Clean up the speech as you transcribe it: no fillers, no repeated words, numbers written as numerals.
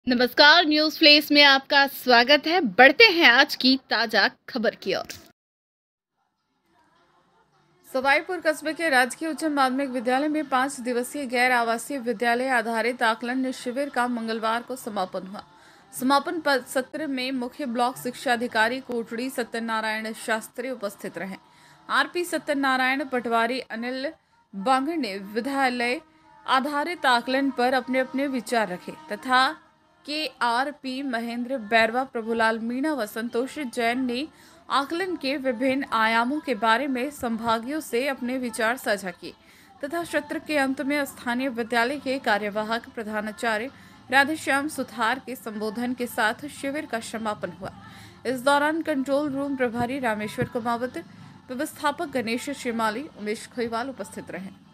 नमस्कार, news flesh में आपका स्वागत है। बढ़ते हैं आज की ताजा खबर की ओर। सवाईपुर कस्बे के राजकीय उच्च माध्यमिक विद्यालय में 5 दिवसीय गैर आवासीय विद्यालय आधारित आकलन शिविर का मंगलवार को समापन हुआ। समापन सत्र में मुख्य ब्लॉक शिक्षा अधिकारी कोटड़ी सत्यनारायण शास्त्री उपस्थित रहे। आरपी सत्यनारायण, पटवारी अनिल बांगड़ ने विद्यालय आधारित आकलन पर अपने अपने विचार रखे तथा KRP महेंद्र बैरवा, प्रभुलाल मीणा व संतोष जैन ने आकलन के विभिन्न आयामों के बारे में संभागियों से अपने विचार साझा किए तथा सत्र के अंत में स्थानीय विद्यालय के कार्यवाहक प्रधानाचार्य राधेश्याम सुथार के संबोधन के साथ शिविर का समापन हुआ। इस दौरान कंट्रोल रूम प्रभारी रामेश्वर कुमावत, व्यवस्थापक गणेश शिमाली, उमेश खोईवाल उपस्थित रहे।